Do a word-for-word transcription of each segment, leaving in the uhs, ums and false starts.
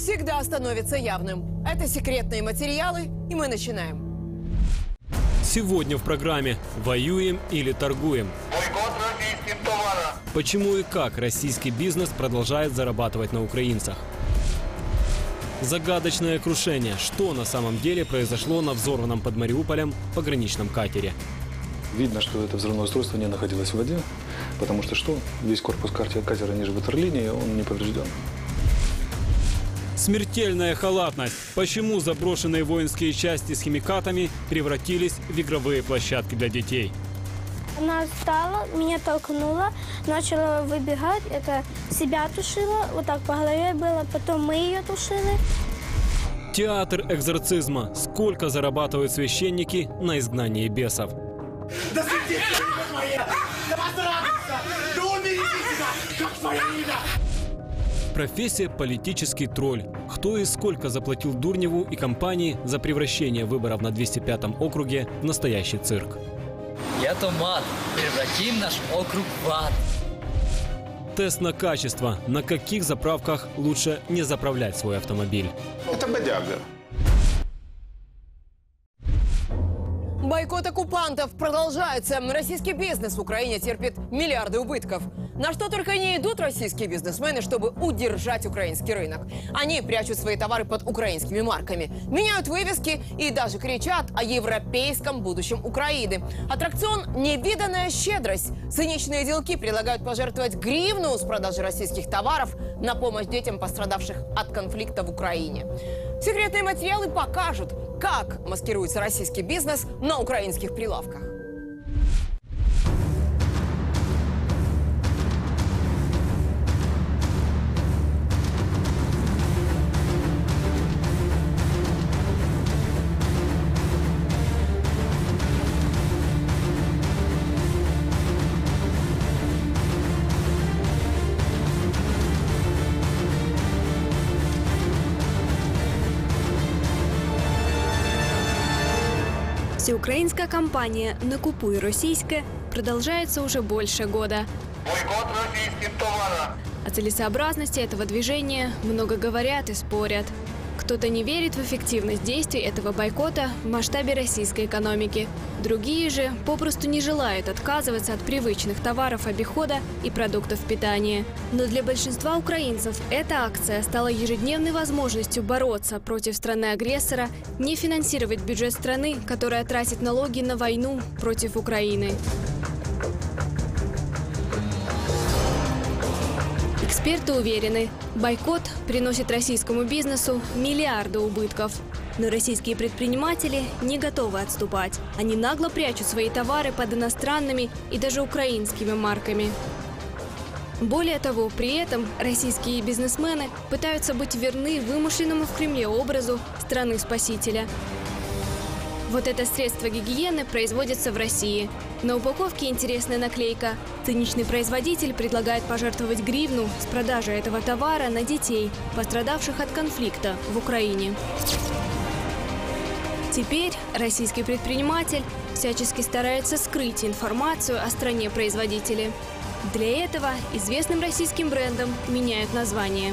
всегда становится явным. Это секретные материалы, и мы начинаем. Сегодня в программе «Воюем или торгуем?». Бойкот российским товарам. Почему и как российский бизнес продолжает зарабатывать на украинцах? Загадочное крушение. Что на самом деле произошло на взорванном под Мариуполем пограничном катере? Видно, что это взрывное устройство не находилось в воде, потому что что? Весь корпус катера ниже ватерлинии, он не поврежден. Смертельная халатность. Почему заброшенные воинские части с химикатами превратились в игровые площадки для детей? Она встала, меня толкнула, начала выбегать, это себя тушила, вот так по голове было, потом мы ее тушили. Театр экзорцизма. Сколько зарабатывают священники на изгнании бесов? Да свидетели моя! Да поздравится! Да умерите себя! Как твое имя? Профессия политический тролль. Кто и сколько заплатил Дурневу и компании за превращение выборов на двести пятом округе в настоящий цирк? Я Томат. Превратим наш округ в ад. Тест на качество. На каких заправках лучше не заправлять свой автомобиль? Это бодяга. Бойкот оккупантов продолжается. Российский бизнес в Украине терпит миллиарды убытков. На что только не идут российские бизнесмены, чтобы удержать украинский рынок. Они прячут свои товары под украинскими марками, меняют вывески и даже кричат о европейском будущем Украины. Аттракцион «Невиданная щедрость». Циничные делки предлагают пожертвовать гривну с продажи российских товаров на помощь детям, пострадавших от конфликта в Украине. Секретные материалы покажут, как маскируется российский бизнес на украинских прилавках. Всеукраинская кампания «Накупуй российское» продолжается уже больше года. Бойкот российским товарам. О целесообразности этого движения много говорят и спорят. Кто-то не верит в эффективность действий этого бойкота в масштабе российской экономики. Другие же попросту не желают отказываться от привычных товаров обихода и продуктов питания. Но для большинства украинцев эта акция стала ежедневной возможностью бороться против страны-агрессора, не финансировать бюджет страны, которая тратит налоги на войну против Украины. Эксперты уверены, бойкот приносит российскому бизнесу миллиарды убытков. Но российские предприниматели не готовы отступать. Они нагло прячут свои товары под иностранными и даже украинскими марками. Более того, при этом российские бизнесмены пытаются быть верны вымышленному в Кремле образу страны-спасителя. Вот это средство гигиены производится в России. На упаковке интересная наклейка. Циничный производитель предлагает пожертвовать гривну с продажи этого товара на детей, пострадавших от конфликта в Украине. Теперь российский предприниматель всячески старается скрыть информацию о стране-производителе. Для этого известным российским брендам меняют название.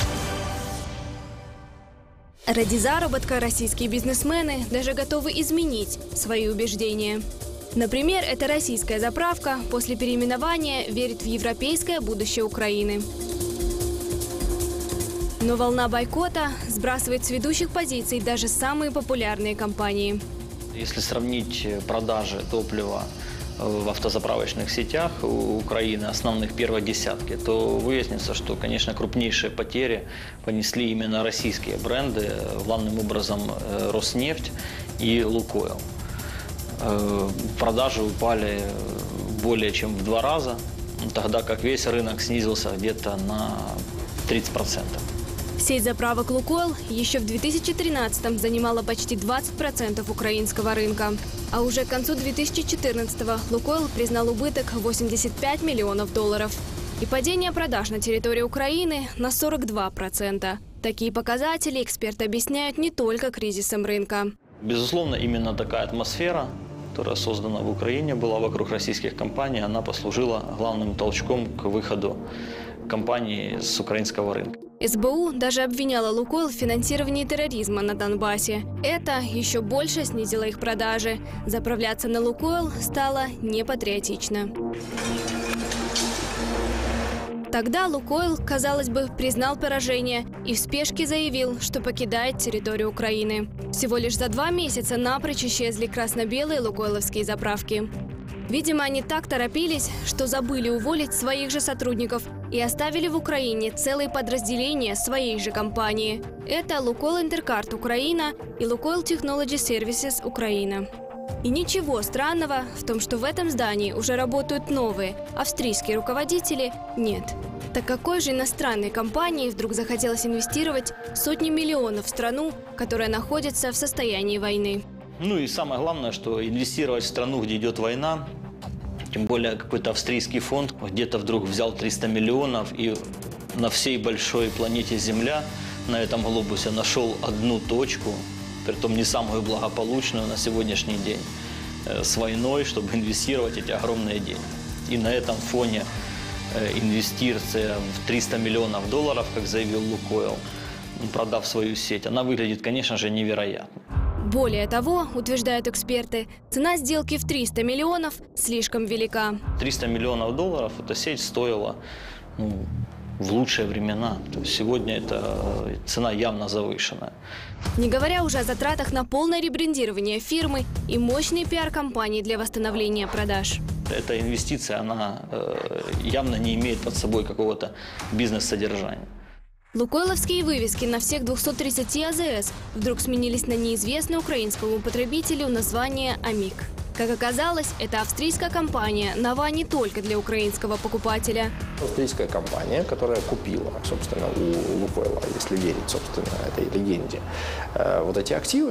Ради заработка российские бизнесмены даже готовы изменить свои убеждения. Например, эта российская заправка после переименования верит в европейское будущее Украины. Но волна бойкота сбрасывает с ведущих позиций даже самые популярные компании. Если сравнить продажи топлива в автозаправочных сетях у Украины, основных первой десятки, то выяснится, что, конечно, крупнейшие потери понесли именно российские бренды, главным образом Роснефть и Лукойл. Продажи упали более чем в два раза, тогда как весь рынок снизился где-то на тридцать процентов. Сеть заправок «Лукойл» еще в две тысячи тринадцатом занимала почти двадцать процентов украинского рынка. А уже к концу две тысячи четырнадцатого «Лукойл» признал убыток восемьдесят пять миллионов долларов. И падение продаж на территории Украины на сорок два процента. Такие показатели эксперты объясняют не только кризисом рынка. Безусловно, именно такая атмосфера, которая создана в Украине, была вокруг российских компаний, она послужила главным толчком к выходу компаний с украинского рынка. СБУ даже обвиняла «Лукойл» в финансировании терроризма на Донбассе. Это еще больше снизило их продажи. Заправляться на «Лукойл» стало непатриотично. Тогда «Лукойл», казалось бы, признал поражение и в спешке заявил, что покидает территорию Украины. Всего лишь за два месяца напрочь исчезли красно-белые лукойловские заправки. Видимо, они так торопились, что забыли уволить своих же сотрудников и оставили в Украине целые подразделения своей же компании. Это «Лукойл Интеркарт Украина» и «Лукойл Technology Services Украина». И ничего странного в том, что в этом здании уже работают новые австрийские руководители, нет. Так какой же иностранной компании вдруг захотелось инвестировать сотни миллионов в страну, которая находится в состоянии войны? Ну и самое главное, что инвестировать в страну, где идет война, тем более какой-то австрийский фонд где-то вдруг взял триста миллионов и на всей большой планете Земля, на этом глобусе, нашел одну точку, притом не самую благополучную на сегодняшний день, с войной, чтобы инвестировать эти огромные деньги. И на этом фоне инвестиция в триста миллионов долларов, как заявил «Лукойл», продав свою сеть, она выглядит, конечно же, невероятно. Более того, утверждают эксперты, цена сделки в триста миллионов слишком велика. триста миллионов долларов эта сеть стоила, ну, в лучшие времена. То есть сегодня эта цена явно завышенная. Не говоря уже о затратах на полное ребрендирование фирмы и мощные пиар-компании для восстановления продаж. Эта инвестиция, она э, явно не имеет под собой какого-то бизнес-содержания. Лукойловские вывески на всех двухстах тридцати АЗС вдруг сменились на неизвестное украинскому потребителю название «Амик». Как оказалось, это австрийская компания нова не только для украинского покупателя. Австрийская компания, которая купила, собственно, у «Лукойла», если верить, собственно, этой легенде, вот эти активы,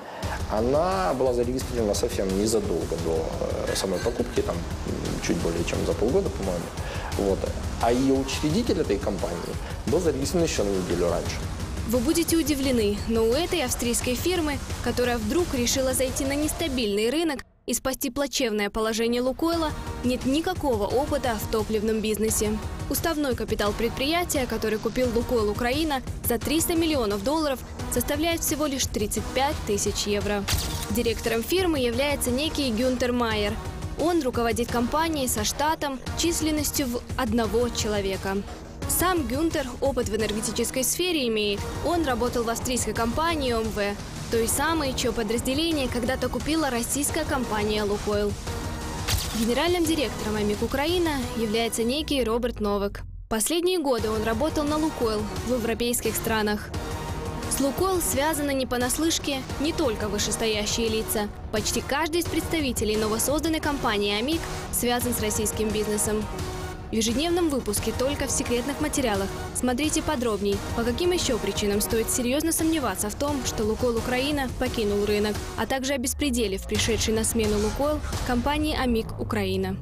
она была зарегистрирована совсем незадолго до самой покупки, там чуть более чем за полгода, по-моему. Вот. А ее учредитель этой компании был зарегистрирован еще на неделю раньше. Вы будете удивлены, но у этой австрийской фирмы, которая вдруг решила зайти на нестабильный рынок и спасти плачевное положение «Лукойла», нет никакого опыта в топливном бизнесе. Уставной капитал предприятия, который купил «Лукойл Украина» за триста миллионов долларов, составляет всего лишь тридцать пять тысяч евро. Директором фирмы является некий Гюнтер Майер. Он руководит компанией со штатом численностью в одного человека. Сам Гюнтер опыт в энергетической сфере имеет. Он работал в австрийской компании О М В, той самой, чье подразделение когда-то купила российская компания «Лукойл». Генеральным директором «Амик Украина» является некий Роберт Новак. Последние годы он работал на «Лукойл» в европейских странах. С «Лукойл» связаны не понаслышке не только вышестоящие лица. Почти каждый из представителей новосозданной компании «Амик» связан с российским бизнесом. В ежедневном выпуске только в секретных материалах смотрите подробней, по каким еще причинам стоит серьезно сомневаться в том, что «Лукойл Украина» покинул рынок, а также о беспределе в пришедшей на смену «Лукойл» компании «Амик Украина».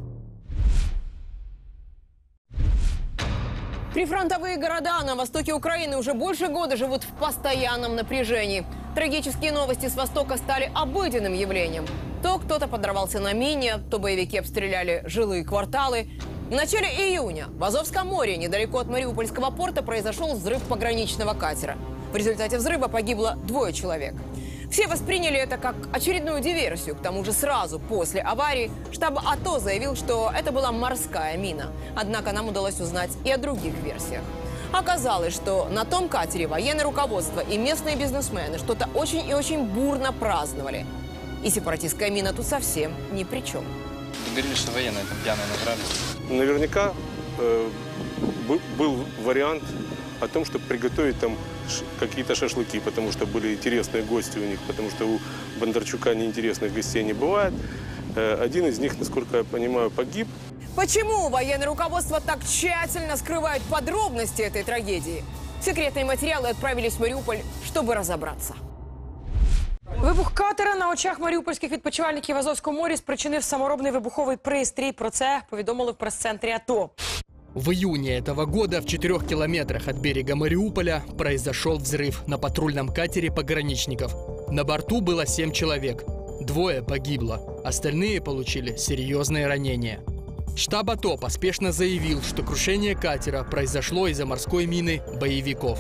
Прифронтовые города на востоке Украины уже больше года живут в постоянном напряжении. Трагические новости с востока стали обыденным явлением. То кто-то подорвался на мине, то боевики обстреляли жилые кварталы. В начале июня в Азовском море, недалеко от Мариупольского порта, произошел взрыв пограничного катера. В результате взрыва погибло двое человек. Все восприняли это как очередную диверсию. К тому же сразу после аварии штаб А Т О заявил, что это была морская мина. Однако нам удалось узнать и о других версиях. Оказалось, что на том катере военное руководство и местные бизнесмены что-то очень и очень бурно праздновали. И сепаратистская мина тут совсем ни при чем. Говорили, что военные там пьяные нажрались. Наверняка э, был вариант о том, чтобы приготовить там какие-то шашлыки, потому что были интересные гости у них, потому что у Бондарчука неинтересных гостей не бывает. Э, один из них, насколько я понимаю, погиб. Почему военное руководство так тщательно скрывает подробности этой трагедии? Секретные материалы отправились в Маріуполь, чтобы разобраться. Вибух катера на очах маріупольських відпочивальників в Азовському морі спричинив саморобний вибуховий пристрій. Про це повідомили в прес-центрі А Т О. В июне этого года в четырех километрах от берега Мариуполя произошел взрыв на патрульном катере пограничников. На борту было семь человек. Двое погибло. Остальные получили серьезные ранения. Штаб АТО поспешно заявил, что крушение катера произошло из-за морской мины боевиков.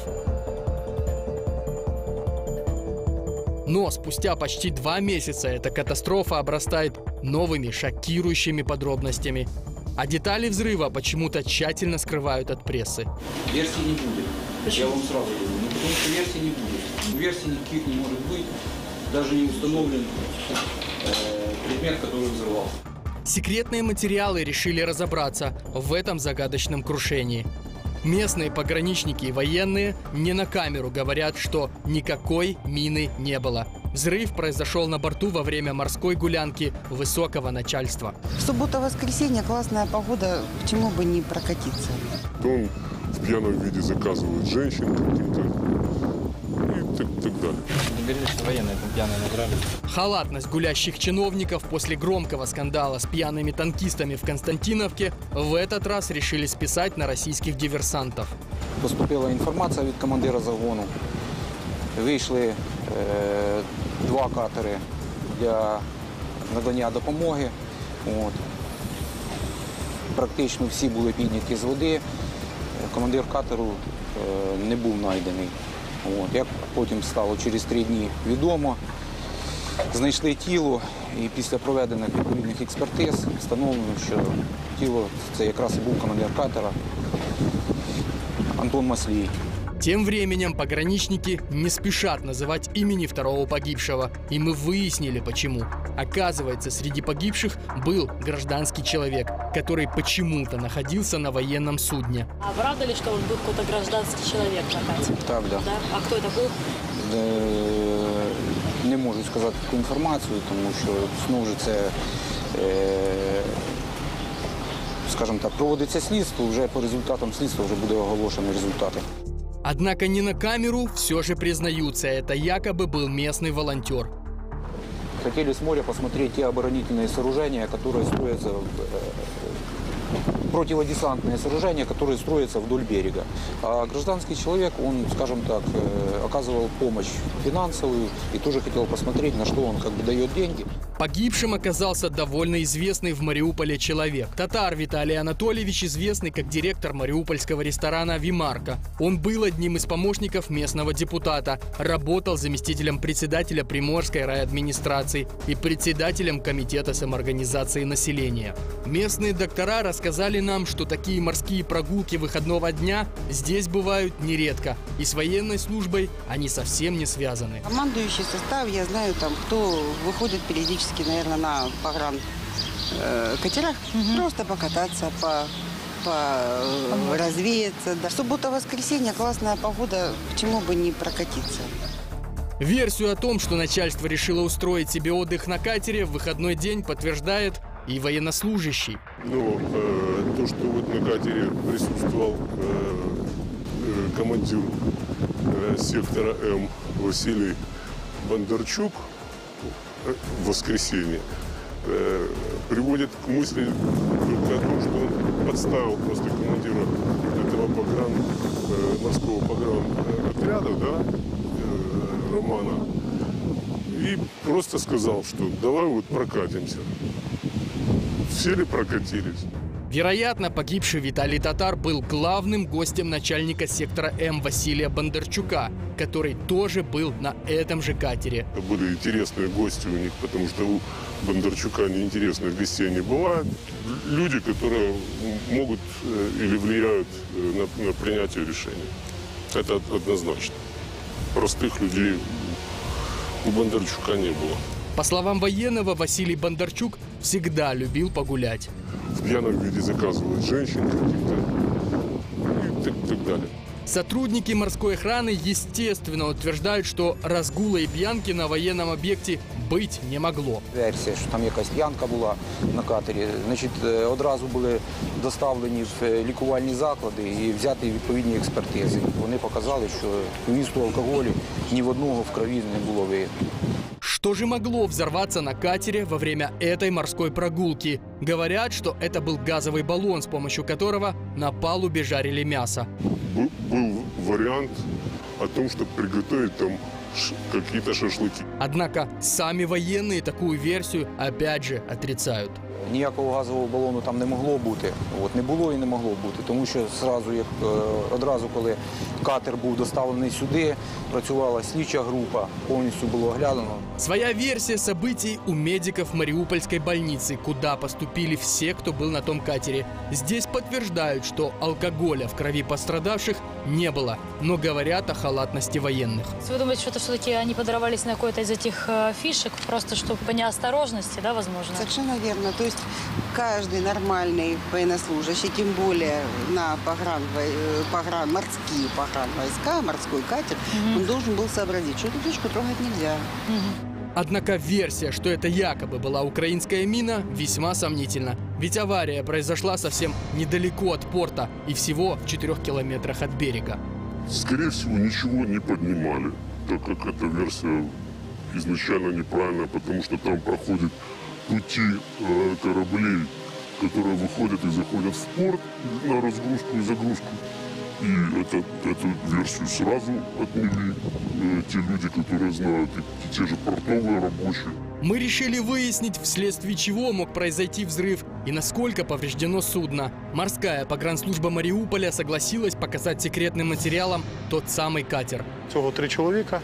Но спустя почти два месяца эта катастрофа обрастает новыми шокирующими подробностями. А детали взрыва почему-то тщательно скрывают от прессы. Версий не будет. Я вам сразу говорю. Ну, потому что версий не будет. Версий никаких не может быть. Даже не установлен э, предмет, который взорвался. Секретные материалы решили разобраться в этом загадочном крушении. Местные пограничники и военные не на камеру говорят, что никакой мины не было. Взрыв произошел на борту во время морской гулянки высокого начальства. Суббота-воскресенье, классная погода, почему бы не прокатиться? Он в пьяном виде заказывает женщин каким-то и так, так далее. Говорили, что военные там пьяные награли. Халатность гулящих чиновников после громкого скандала с пьяными танкистами в Константиновке в этот раз решили списать на российских диверсантов. Поступила інформація від командира загону. Вийшли е, два катери для надання допомоги. От. Практично всі були підняті з води. Командир катеру е, не був знайдений. От. Як потім стало через три дні відомо, знайшли тіло і після проведених відповідних експертиз встановлено, що тіло це якраз і був командир катера Антон Маслій. Тем временем пограничники не спешат называть имени второго погибшего. И мы выяснили, почему. Оказывается, среди погибших был гражданский человек, который почему-то находился на военном судне. А правда ли, что он был какой-то гражданский человек на катере? Так, да. Да? А кто это был? Не можу сказати таку інформацію, тому що знову ж це, скажімо так, проводиться слідство, вже по результатам слідства вже буде оголошені результати. Однако не на камеру все же признаются, это якобы был местный волонтер. Хотели с моря посмотреть те оборонительные сооружения, которые строятся, противодесантные сооружения, которые строятся вдоль берега. А гражданский человек, он, скажем так, оказывал помощь финансовую и тоже хотел посмотреть, на что он как бы дает деньги. Погибшим оказался довольно известный в Мариуполе человек. Татар Виталий Анатольевич, известный как директор мариупольского ресторана «Вимарка». Он был одним из помощников местного депутата, работал заместителем председателя Приморской райадминистрации и председателем комитета самоорганизации населения. Местные доктора рассказали нам, что такие морские прогулки выходного дня здесь бывают нередко. И с военной службой они совсем не связаны. Командующий состав, я знаю, там, кто выходит периодически, наверное, на погран э, катерах, угу. Просто покататься, по, по э, развеяться. Да. Суббота-воскресенье, классная погода, почему бы не прокатиться? Версию о том, что начальство решило устроить себе отдых на катере в выходной день, подтверждает и военнослужащий. Ну, э, то, что вот на катере присутствовал э, э, командир э, сектора М Василий Бондарчук в воскресенье, э, приводит к мысли только о том, что он подставил просто командира этого погран, э, морского погран э, отряда, да, э, Романа, и просто сказал, что давай вот прокатимся. Все ли прокатились? Вероятно, погибший Виталий Татар был главным гостем начальника сектора М Василия Бондарчука, который тоже был на этом же катере. Это были интересные гости у них, потому что у Бондарчука неинтересных гостей не бывает. Люди, которые могут или влияют на, на принятие решений. Это однозначно. Простых людей у Бондарчука не было. По словам военного, Василий Бондарчук всегда любил погулять. В пьяном виде заказывают женщин каких-то и так, так далее. Сотрудники морской охраны, естественно, утверждают, что разгула и пьянки на военном объекте быть не могло. Версія, що там якась п'янка була на катері, значить, одразу були доставлені в лікувальні заклади і взяті відповідні експертизи. Вони показали, що вмісту алкоголю ні в одного в крові не було виявлено. Что же могло взорваться на катере во время этой морской прогулки? Говорят, что это был газовый баллон, с помощью которого на палубе жарили мясо. Был, был вариант о том, чтобы приготовить там какие-то шашлыки. Однако сами военные такую версию опять же отрицают. Ніякого газового балону там не могло бути. От, не було і не могло бути, тому що зразу, як, одразу, коли катер був доставлений сюди, працювала слідча група, повністю було оглядано. Своя версия событий у медиков Мариупольской больницы, куда поступили все, кто был на том катере. Здесь подтверждают, что алкоголя в крови пострадавших не было, но говорят о халатности военных. Вы думаете, что это все-таки они подорвались на какой-то из этих э, фишек, просто чтобы по неосторожности, да, возможно? Совершенно верно. То есть каждый нормальный военнослужащий, тем более на погран, погран, морские погранвойска, морской катер, угу. он должен был сообразить, что эту точку трогать нельзя. Угу. Однако версия, что это якобы была украинская мина, весьма сомнительна. Ведь авария произошла совсем недалеко от порта и всего в четырех километрах от берега. Скорее всего, ничего не поднимали, так как эта версия изначально неправильная, потому что там проходят пути э, кораблей, которые выходят и заходят в порт на разгрузку и загрузку. И это, эту версию сразу отмели э, те люди, которые знают, и, и те же портовые рабочие. Мы решили выяснить, вследствие чего мог произойти взрыв и насколько повреждено судно. Морская погранслужба Мариуполя согласилась показать секретным материалам тот самый катер. Всього три чоловіка,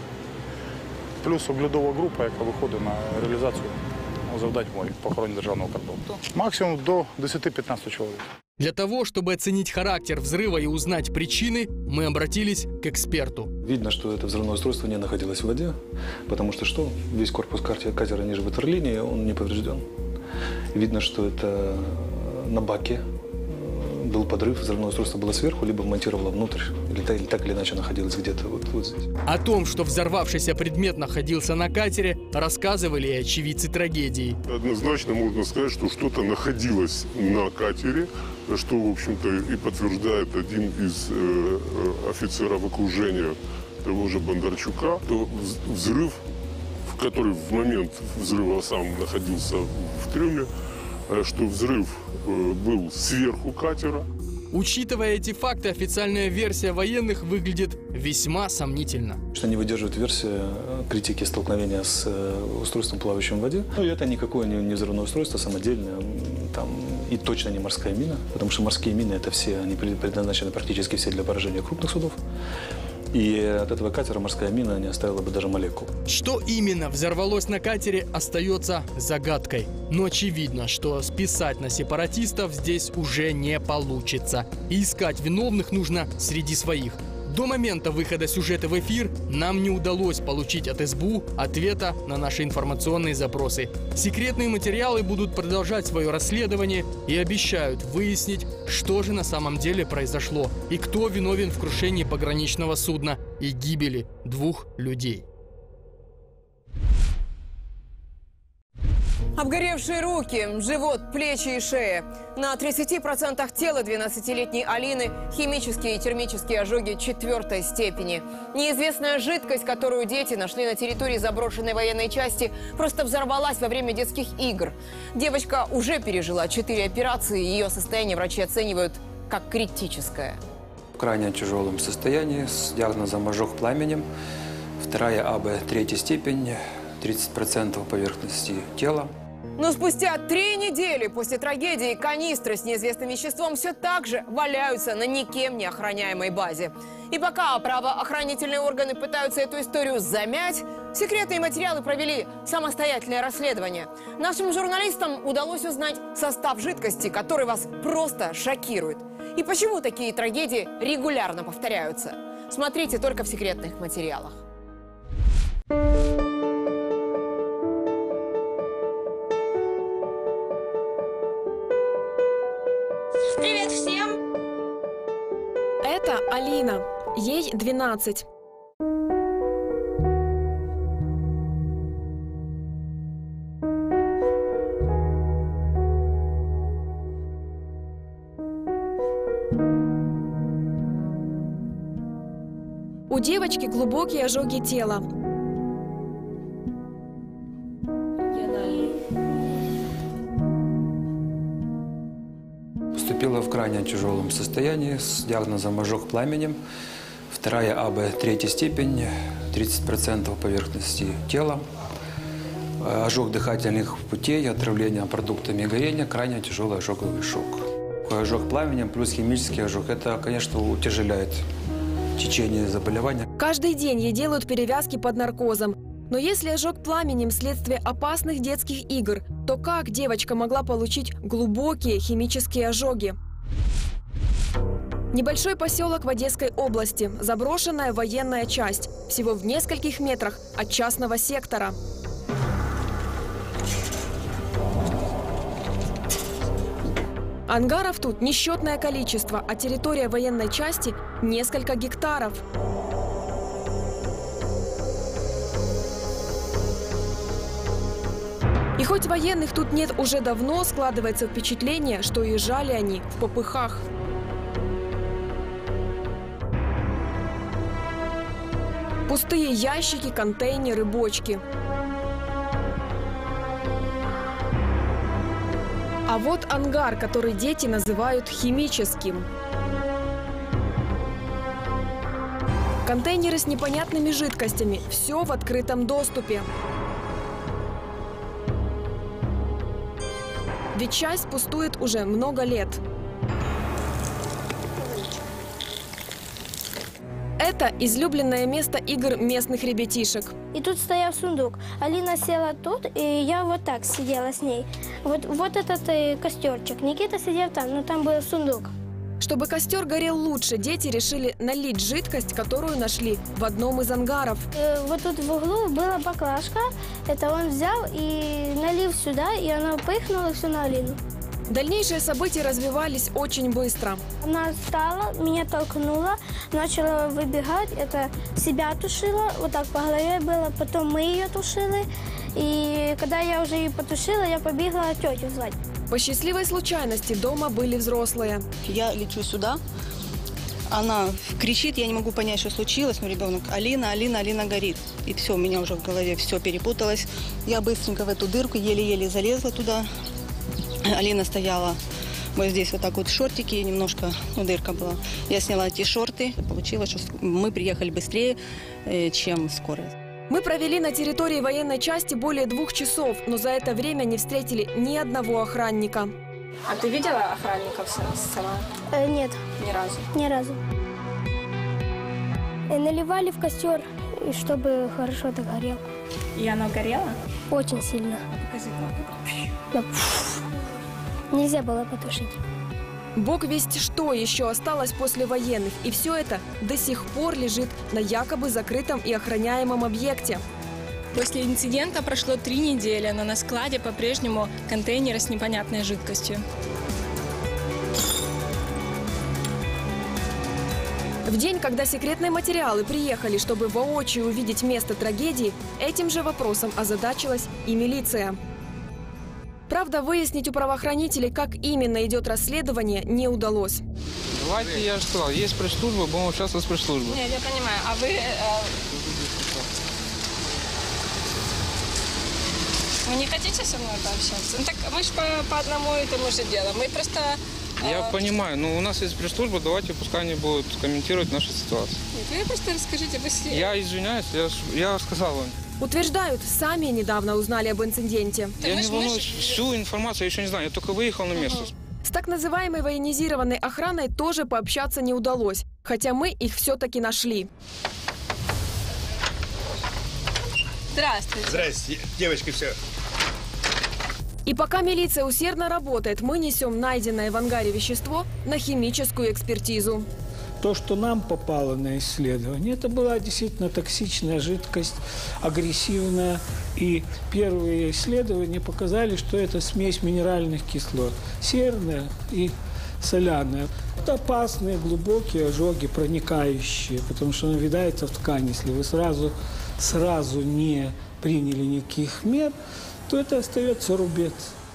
плюс оглядова група, яка виходить на реалізацію завдань в морі по охороні державного кордону. Максимум до десяти-пятнадцати чоловік. Для того, чтобы оценить характер взрыва и узнать причины, мы обратились к эксперту. Видно, что это взрывное устройство не находилось в воде, потому что что? Весь корпус катера ниже ватерлинии, он не поврежден. Видно, что это на баке был подрыв, взрывное устройство было сверху, либо вмонтировало внутрь, или так или, так или иначе находилось где-то вот, вот здесь. О том, что взорвавшийся предмет находился на катере, рассказывали и очевидцы трагедии. Однозначно можно сказать, что что-то находилось на катере, что, в общем-то, и подтверждает один из э, офицеров окружения того же Бондарчука, то взрыв, в который в момент взрыва сам находился в трюме, что взрыв э, был сверху катера. Учитывая эти факты, официальная версия военных выглядит весьма сомнительно. Что не выдерживает версия критики столкновения с устройством, плавающим в воде. Ну, это никакое не, не взрывное устройство, самодельное, там, и точно не морская мина, потому что морские мины, это все, они предназначены практически все для поражения крупных судов. И от этого катера морская мина не оставила бы даже молекул. Что именно взорвалось на катере, остается загадкой. Но очевидно, что списать на сепаратистов здесь уже не получится. И искать виновных нужно среди своих. До момента выхода сюжета в эфир нам не удалось получить от эс бэ у ответа на наши информационные запросы. Секретные материалы будут продолжать свое расследование и обещают выяснить, что же на самом деле произошло и кто виновен в крушении пограничного судна и гибели двух людей. Обгоревшие руки, живот, плечи и шея. На тридцати процентах тела двенадцатилетней Алины химические и термические ожоги четвертой степени. Неизвестная жидкость, которую дети нашли на территории заброшенной военной части, просто взорвалась во время детских игр. Девочка уже пережила четыре операции, ее состояние врачи оценивают как критическое. В крайне тяжелом состоянии с диагнозом ожог пламенем. Вторая А Б третьей степени, тридцать процентов поверхности тела. Но спустя три недели после трагедии канистры с неизвестным веществом все так же валяются на никем не охраняемой базе. И пока правоохранительные органы пытаются эту историю замять, секретные материалы провели самостоятельное расследование. Нашим журналистам удалось узнать состав жидкости, который вас просто шокирует. И почему такие трагедии регулярно повторяются. Смотрите только в секретных материалах. Привет всем! Это Алина. Ей двенадцать. У девочки глубокие ожоги тела. Поступила в крайне тяжелом состоянии с диагнозом ожог пламенем. Вторая А Б третьей степени, тридцать процентов поверхности тела. ожог дыхательных путей, отравление продуктами горения, крайне тяжелый ожоговый шок. Ожог пламенем плюс химический ожог, это, конечно, утяжеляет течение заболевания. Каждый день ей делают перевязки под наркозом. Но если ожог пламенем вследствие опасных детских игр, то как девочка могла получить глубокие химические ожоги? Небольшой поселок в Одесской области, заброшенная военная часть, всего в нескольких метрах от частного сектора. Ангаров тут несчетное количество, а территория военной части – несколько гектаров. И хоть военных тут нет уже давно, складывается впечатление, что уезжали они в попыхах. Пустые ящики, контейнеры, бочки. А вот ангар, который дети называют химическим. Контейнеры с непонятными жидкостями. Все в открытом доступе. Ведь часть пустует уже много лет. Это излюбленное место игр местных ребятишек. И тут стоял сундук. Алина села тут, и я вот так сидела с ней. Вот, вот этот э, костерчик. Никита сидел там, но там был сундук. Чтобы костер горел лучше, дети решили налить жидкость, которую нашли в одном из ангаров. Э, вот тут в углу была баклажка. Это он взял и налил сюда, и она пыхнула все на Алину. Дальнейшие события развивались очень быстро. Она встала, меня толкнула, начала выбегать. Это себя тушила, вот так по голове было. Потом мы ее тушили. И когда я уже ее потушила, я побегла тетю звать. По счастливой случайности дома были взрослые. Я лечу сюда. Она кричит, я не могу понять, что случилось, но ребенок: Алина, Алина, Алина горит. И все, у меня уже в голове все перепуталось. Я быстренько в эту дырку еле-еле залезла туда. Алина стояла вот здесь вот так вот в шортике, немножко, ну, дырка была. Я сняла эти шорты. Получилось, что мы приехали быстрее, чем скорая. Мы провели на территории военной части более двух часов, но за это время не встретили ни одного охранника. А ты видела охранников сама? Э, нет. Ни разу? Ни разу. И наливали в костер, чтобы хорошо так горел. И оно горело? Очень сильно. Покажи, да. Нельзя было потушить. Бог весть что еще осталось после военных, и все это до сих пор лежит на якобы закрытом и охраняемом объекте. После инцидента прошло три недели, но на складе по-прежнему контейнеры с непонятной жидкостью. В день, когда секретные материалы приехали, чтобы воочию увидеть место трагедии, этим же вопросом озадачилась и милиция. Правда, выяснить у правоохранителей, как именно идет расследование, не удалось. Давайте, я что, есть пресс-служба, будем участвовать в пресс-службе. Нет, я понимаю. А вы... Э, вы не хотите со мной пообщаться? Ну так мы же по, по одному и тому же делу. Мы просто... Э, я понимаю, но у нас есть пресс-служба, давайте пускай они будут комментировать нашу ситуацию. Нет, вы просто расскажите быстрее. Я извиняюсь, я, я сказал вам. Утверждают, сами недавно узнали об инциденте. Я не волнуюсь, всю информацию я еще не знаю, я только выехал на место. С так называемой военизированной охраной тоже пообщаться не удалось, хотя мы их все-таки нашли. Здравствуйте. Здравствуйте, девочки, все. И пока милиция усердно работает, мы несем найденное в ангаре вещество на химическую экспертизу. То, что нам попало на исследование, это была действительно токсичная жидкость, агрессивная. И первые исследования показали, что это смесь минеральных кислот, серная и соляная. Это опасные глубокие ожоги, проникающие, потому что она въедается в ткань. Если вы сразу, сразу не приняли никаких мер, то это остается рубец.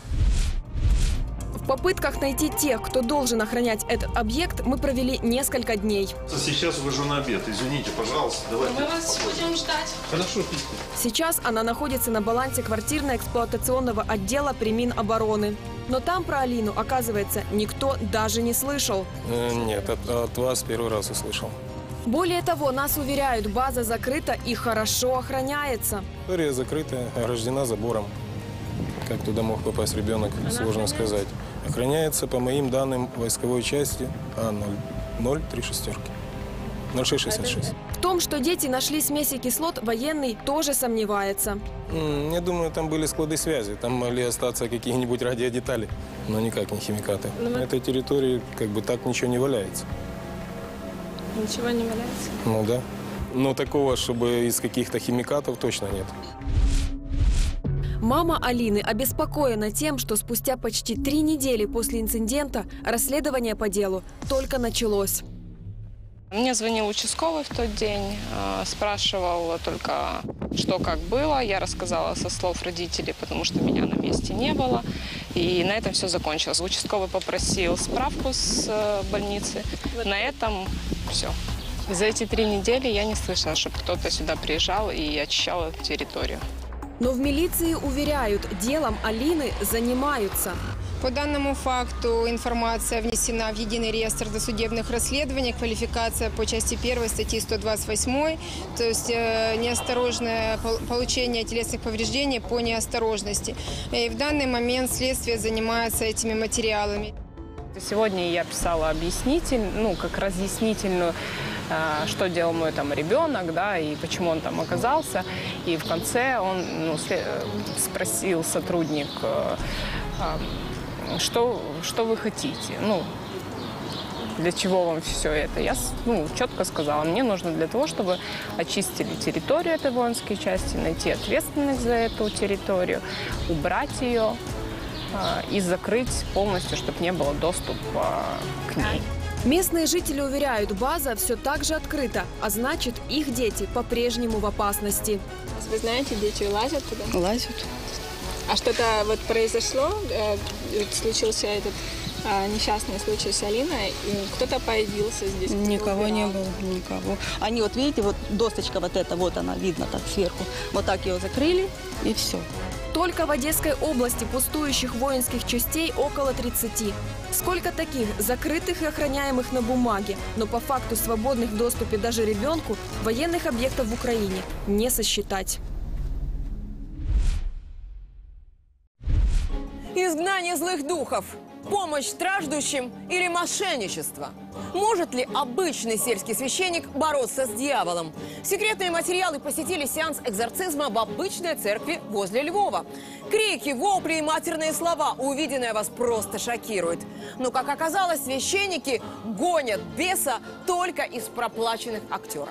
В попытках найти тех, кто должен охранять этот объект, мы провели несколько дней. Сейчас выхожу на обед. Извините, пожалуйста. Давайте. Мы вас будем ждать. Хорошо, Питер. Сейчас она находится на балансе квартирно-эксплуатационного отдела при Минобороны. Но там про Алину, оказывается, никто даже не слышал. Нет, от, от вас первый раз услышал. Более того, нас уверяют, база закрыта и хорошо охраняется. Территория закрытая, ограждена забором. Как туда мог попасть ребенок, сложно сказать. Охраняется, по моим данным, войсковой части А ноль три шестерки. ноль шесть шестьдесят шесть. В том, что дети нашли смеси кислот, военный тоже сомневается. Я думаю, там были склады связи. Там могли остаться какие-нибудь радиодетали, но никак не химикаты. На этой территории как бы так ничего не валяется. Ничего не валяется? Ну да. Но такого, чтобы из каких-то химикатов, точно нет. Мама Алины обеспокоена тем, что спустя почти три недели после инцидента расследование по делу только началось. Мне звонил участковый в тот день, спрашивал только, что как было. Я рассказала со слов родителей, потому что меня на месте не было. И на этом все закончилось. Участковый попросил справку с больницы. На этом все. За эти три недели я не слышала, чтобы кто-то сюда приезжал и очищал эту территорию. Но в милиции уверяют, делом Алины занимаются. По данному факту информация внесена в единый реестр досудебных расследований, квалификация по части первой статьи сто двадцать восемь, то есть э, неосторожное получение телесных повреждений по неосторожности. И в данный момент следствие занимается этими материалами. Сегодня я писала объяснитель, ну, как разъяснительную, что делал мой там ребенок, да, и почему он там оказался. И в конце он ну, спросил сотрудник, что, что вы хотите, ну, для чего вам все это. Я ну, четко сказала, мне нужно для того, чтобы очистили территорию этой воинской части, найти ответственных за эту территорию, убрать ее и закрыть полностью, чтобы не было доступа к ней. Местные жители уверяют, база все так же открыта, а значит, их дети по-прежнему в опасности. Вы знаете, дети лазят туда? Лазят. А что-то вот произошло, случился этот несчастный случай с Алиной, кто-то появился здесь? Никого не было, никого. Они вот, видите, вот досточка вот эта, вот она, видно так сверху. Вот так ее закрыли, и все. Только в Одесской области пустующих воинских частей около тридцати. Сколько таких, закрытых и охраняемых на бумаге, но по факту свободных в доступе даже ребенку, военных объектов в Украине не сосчитать. Изгнание злых духов, помощь страждущим или мошенничество? Может ли обычный сельский священник бороться с дьяволом? Секретные материалы посетили сеанс экзорцизма в обычной церкви возле Львова. Крики, вопли и матерные слова. Увиденное вас просто шокирует. Но, как оказалось, священники гонят беса только из проплаченных актеров.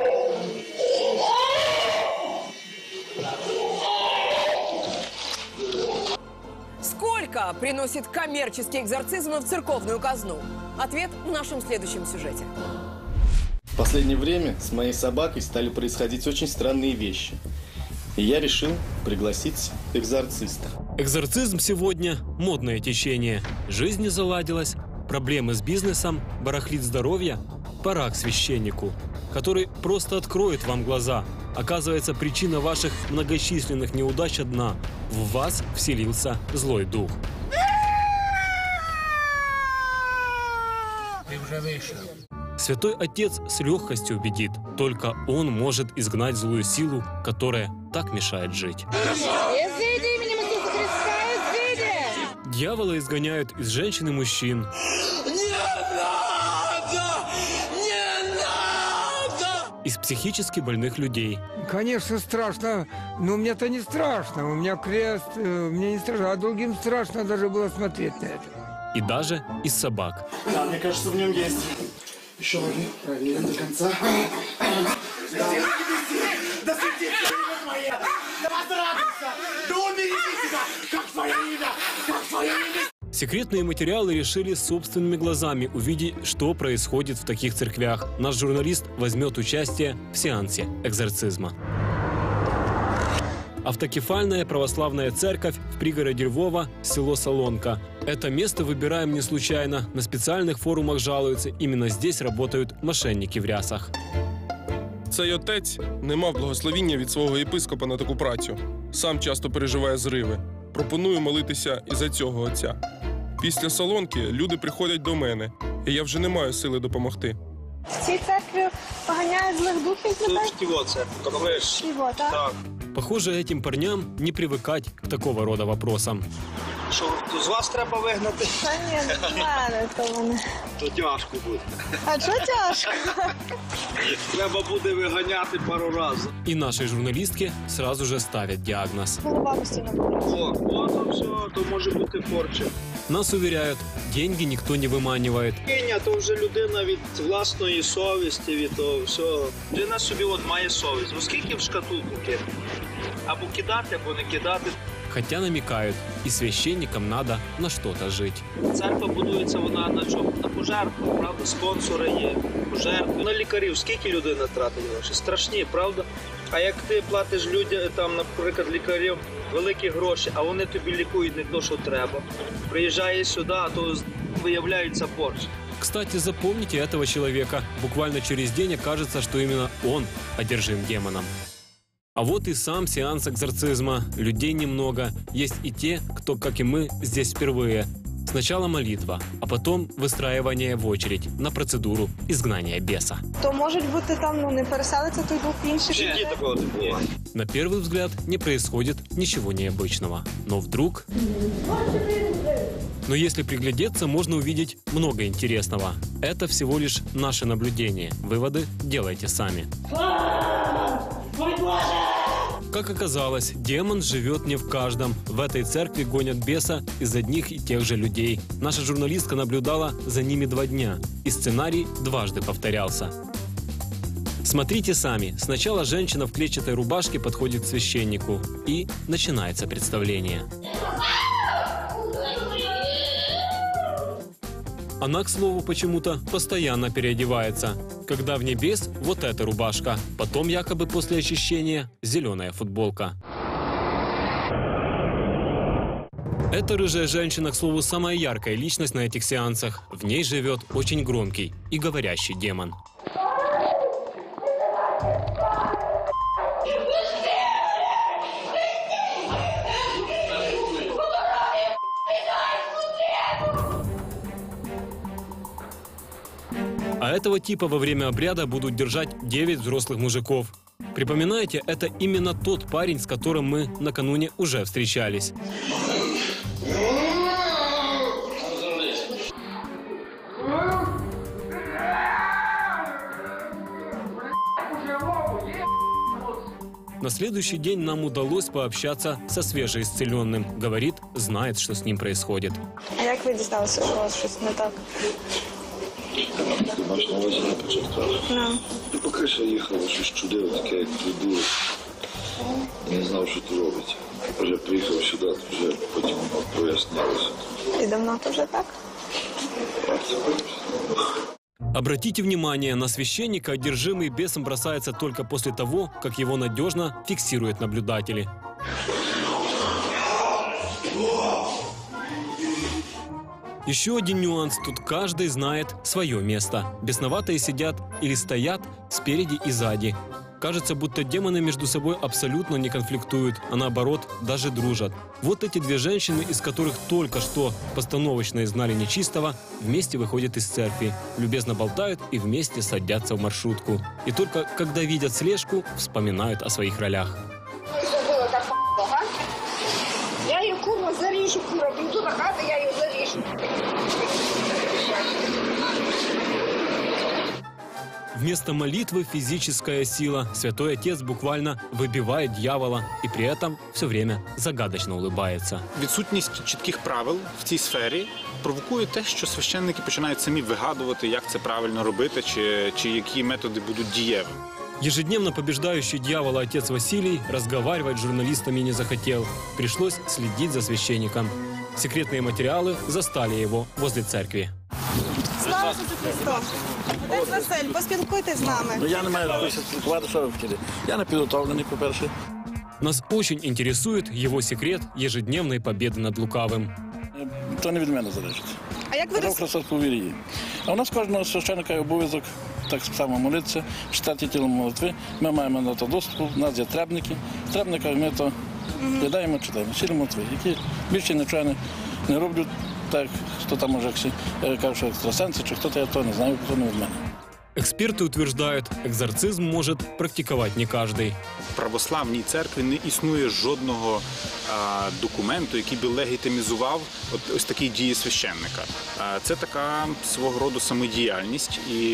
Сколько приносит коммерческий экзорцизм в церковную казну? Ответ в нашем следующем сюжете. В последнее время с моей собакой стали происходить очень странные вещи. И я решил пригласить экзорциста. Экзорцизм сегодня – модное течение. Жизнь не заладилась, проблемы с бизнесом, барахлит здоровье. Пора к священнику, который просто откроет вам глаза. Оказывается, причина ваших многочисленных неудач одна – в вас вселился злой дух. Ты уже вышел. Святой Отец с легкостью убедит, только Он может изгнать злую силу, которая так мешает жить. Изыди именем Иисуса Христа, изыди! Дьявола изгоняют из женщин и мужчин. Из психически больных людей. Конечно, страшно, но мне-то не страшно. У меня крест, мне не страшно, а другим страшно даже было смотреть на это. И даже из собак. Да, мне кажется, в нем есть. Еще ноги проверим до конца. Да светится имя твое! Да возрадуйся! Да убери себя! Как твое имя? Как твое имя? Секретные материалы решили собственными глазами увидеть, что происходит в таких церквях. Наш журналист возьмет участие в сеансе экзорцизма. Автокефальная православная церковь в пригороде Львова, село Солонка. Это место выбираем не случайно. На специальных форумах жалуются. Именно здесь работают мошенники в рясах. Цей отець не мав благословіння від свого єпископа на таку працю. Сам часто переживає зриви. Пропоную молитися і за цього отця. Після Солонки люди приходять до мене, і я вже не маю сили допомогти. В цій церкві поганяють злих духів? Тут его церковь, понимаешь? Его, так? Так. Похоже, этим парням не привыкать к такого рода вопросам. Що, з вас треба вигнати? Та ні, не мене то вони. То тяжко буде. А що тяжко? Треба буде виганяти пару разів. И нашей журналистке сразу же ставят диагноз. Голова постійно болить. О, о, то все, то може бути порча. Нас уверяют, деньги никто не выманивает. Кіння, то вже людина від власної совісті, від того всього. Людина собі от має совість. Оскільки в шкатулку кинути? Або кидати, або не кидати. Хотя намекают, и священникам надо на что-то жить. Церква будується вона на чому? На пожертву, правда? Спонсори є, пожертви. На лікарів скільки людина тратить гроші? Страшні, правда? А як ти платиш людям, там, наприклад, лікарям великі гроші, а вони тобі лікують не то, що треба. Приїжджає сюди, а то виявляється порча. Кстати, запомните этого человека. Буквально через день окажется, что именно он одержим демоном. А вот и сам сеанс экзорцизма. Людей немного. Есть и те, кто, как и мы, здесь впервые. Сначала молитва, а потом выстраивание в очередь на процедуру изгнания беса. То можуть бути там, ну, не переселиться той дух в інших людей? Такого не було. На первый взгляд не происходит ничего необычного. Но вдруг... Но если приглядеться, можно увидеть много интересного. Это всего лишь наше наблюдение. Выводы делайте сами. Как оказалось, демон живет не в каждом. В этой церкви гонят беса из одних и тех же людей. Наша журналистка наблюдала за ними два дня. И сценарий дважды повторялся. Смотрите сами. Сначала женщина в клетчатой рубашке подходит к священнику. И начинается представление. Она, к слову, почему-то постоянно переодевается. Когда в небес вот эта рубашка, потом якобы после очищения зеленая футболка. Эта рыжая женщина, к слову, самая яркая личность на этих сеансах. В ней живет очень громкий и говорящий демон. А этого типа во время обряда будут держать девять взрослых мужиков. Припоминаете, это именно тот парень, с которым мы накануне уже встречались. На следующий день нам удалось пообщаться со свежеисцеленным. Говорит, знает, что с ним происходит. А як ви дізналися, що у вас щось не так? Домашня возі початку. Ну. І поки що їхало, щось чудило, таке, як прибуло. Не знав, що тут робить. Вже приїхав сюди, вже потім прояснялося. І давно то вже так? Обратите внимание, на священника одержимый бесом бросается только после того, как его надежно фиксируют наблюдатели. Еще один нюанс. Тут каждый знает свое место. Бесноватые сидят или стоят спереди и сзади. Кажется, будто демоны между собой абсолютно не конфликтуют, а наоборот, даже дружат. Вот эти две женщины, из которых только что постановочно изгнали нечистого, вместе выходят из церкви, любезно болтают и вместе садятся в маршрутку. И только когда видят слежку, вспоминают о своих ролях. Я її курва заріжу, кура, прийду до хати, я її заріжу. Вместо молитвы физическая сила. Святой Отец буквально выбивает дьявола и при этом все время загадочно улыбается. Відсутність чітких правил в цій сфері провокує те, що священники починають самі вигадувати, як це правильно робити, чи, чи які методи будуть дієві. Ежедневно побеждающий дьявола отец Василий разговаривать с журналистами не захотел. Пришлось следить за священником. Секретные материалы застали его возле церкви. Слава Ісусу Христу! Отець Василь, поспілкуйтесь з нами. Ну я не маю спілкувати, що ви хотіли. Я не підготовлений, по-перше. Нас очень интересует его секрет ежедневной победы над лукавым. То не від мене залежить. А як ви Казав Христос по вірі є. А у нас кожного священника є обов'язок так само молитися, читати тіло молитви. Ми маємо на то доступ, у нас є требники. В требниках ми то глядаємо, читаємо. Цілі молитви, які більше нічого не, не роблять, так, хто там може, кажуть, що екстрасенси, чи хто то, я то не знаю, хто не від мене. Эксперты утверждают, экзорцизм может практиковать не каждый. В православній церкві не існує жодного а, документу, який би легітимізував от, ось такі дії священника. А, це така свого роду самодіяльність, і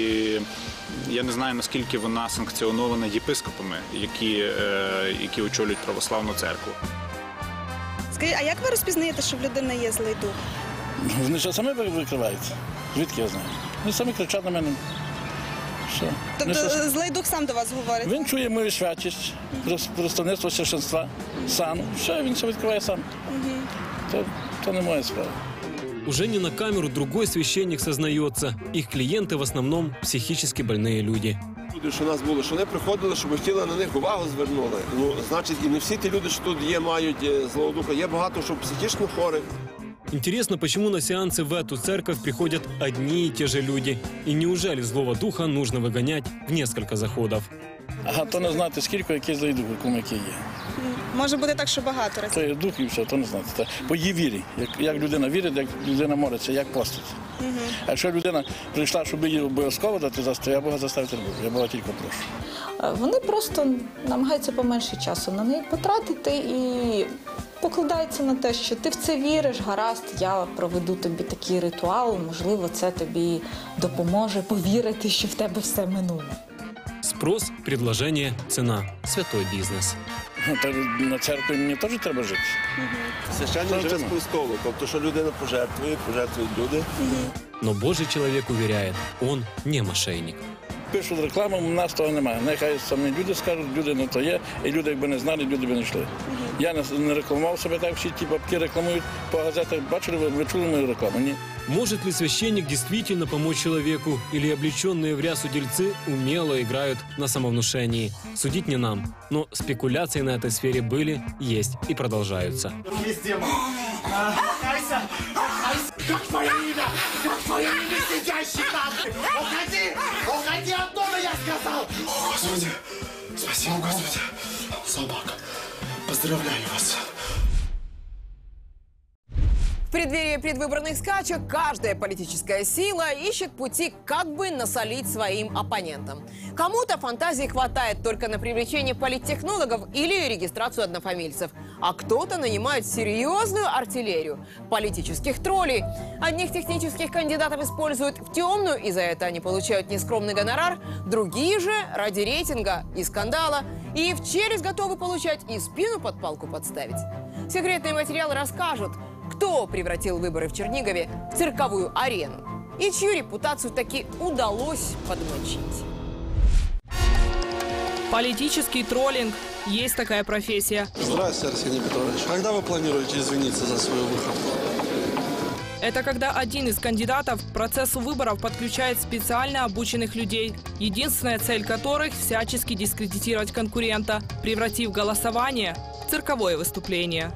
я не знаю, наскільки вона санкціонована єпископами, які, е, які очолюють православну церкву. Скажіть, а як ви розпізнаєте, що в людини є злий дух? Вони що самі викриваються? Звідки я знаю? Вони самі кричать на мене. Все. Тобто Вони злий дух сам до вас говорить? Він чує мою святість, представництво священства сам. Все, він все відкриває сам. Угу. То, то не моя справа. Уже не на камеру другой священник сознается. Их клиенты в основном психически больные люди. Люди, що у нас були, що вони приходили, щоб хотіли на них увагу звернули. Ну, значить, і не всі ті люди, що тут є, мають злого духа. Є багато, що психічно хворих. Интересно, почему на сеансы в эту церковь приходят одни и те же люди? И неужели злого духа нужно выгонять в несколько заходов? Ага, то не знати, скільки, який злий дух, якому який є. Може бути так, що багато разів. То є дух і все, то не знати. Та, по її вірі. Як, як людина вірить, як людина молиться, як постить. Угу. А якщо людина прийшла, щоб її обов'язково дати застой, я Бога заставити не буду. Я Бога тільки прошу. Вони просто намагаються поменше часу на неї потратити і покладаються на те, що ти в це віриш, гаразд, я проведу тобі такий ритуал, можливо, це тобі допоможе повірити, що в тебе все минуло. Спрос, предложение, цена. Святой бизнес. Та на церкві мені теж треба жити. Угу. Священник живе з престолу, тобто, що людина пожертвує, пожертвують люди. Угу. Но Божий человек уверяет, он не мошенник. Пишуть рекламу, у нас того немає. Нехай самі люди скажуть, люди не то є, і люди, якби не знали, люди б не йшли. Угу. Я не, не рекламував себе так, всі ті бабки рекламують по газетах. Бачили ви, ви чули мою рекламу? Ні. Может ли священник действительно помочь человеку, или облеченные в рясу дельцы умело играют на самовнушении? Судить не нам, но спекуляции на этой сфере были, есть и продолжаются. Есть демон. Кайся! Кайся! Как твое имя? Как твое имя, сидящий там? Уходи! Уходи оттуда, я сказал! О, Господи! Спасибо, Господи! Собака, поздравляю вас! В преддверии предвыборных скачек каждая политическая сила ищет пути, как бы насолить своим оппонентам. Кому-то фантазии хватает только на привлечение политтехнологов или регистрацию однофамильцев, а кто-то нанимает серьезную артиллерию политических троллей. Одних технических кандидатов используют в темную, и за это они получают нескромный гонорар, другие же ради рейтинга и скандала, и в челюсть готовы получать, и спину под палку подставить. Секретные материалы расскажут, кто превратил выборы в Чернигове в цирковую арену и чью репутацию таки удалось подмочить. Политический троллинг. Есть такая профессия. Здравствуйте, Арсений Петрович. Когда вы планируете извиниться за свою выходку? Это когда один из кандидатов к процессу выборов подключает специально обученных людей, единственная цель которых – всячески дискредитировать конкурента, превратив голосование в цирковое выступление.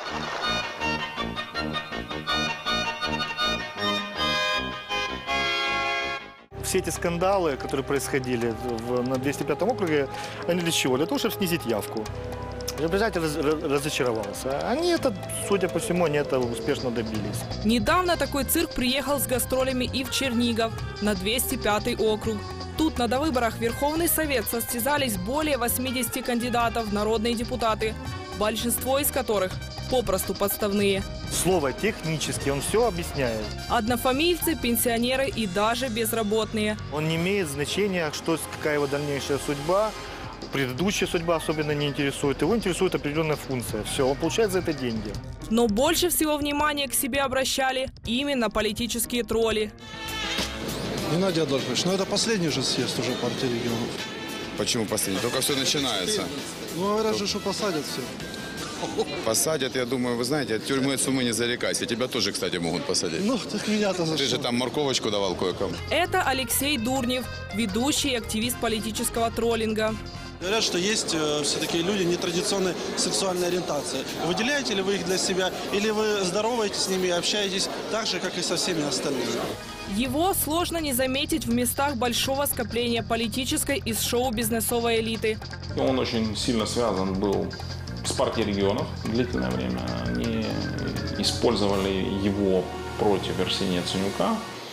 Все эти скандалы, которые происходили в, на двести пятом округе, они для чего? Для того, чтобы снизить явку. Избиратель раз, разочаровался. Они это, судя по всему, они этого успешно добились. Недавно такой цирк приехал с гастролями и в Чернигов, на двести пятый округ. Тут на довыборах в Верховный Совет состязались более восьмидесяти кандидатов в народные депутаты, большинство из которых попросту подставные. Слово «технически», он все объясняет. Однофамильцы, пенсионеры и даже безработные. Он не имеет значения, что, какая его дальнейшая судьба. Предыдущая судьба особенно не интересует. Его интересует определенная функция. Все, он получает за это деньги. Но больше всего внимания к себе обращали именно политические тролли. Геннадий Адольфович, ну это последний же съезд уже партии регионов. Почему последний? Только все начинается. Ну, говорят же, что посадят все. Посадят, я думаю, вы знаете, от тюрьмы от сумы не зарекайся. Тебя тоже, кстати, могут посадить. Ну, так меня-то за Ты что? же там морковочку давал кое-кому. Это Алексей Дурнев, ведущий и активист политического троллинга. Говорят, что есть э, все-таки люди нетрадиционной сексуальной ориентации. Выделяете ли вы их для себя, или вы здороваетесь с ними и общаетесь так же, как и со всеми остальными? Его сложно не заметить в местах большого скопления политической и шоу-бизнесовой элиты. Он очень сильно связан был с партией регионов. Длительное время они использовали его против Арсения Яценюка.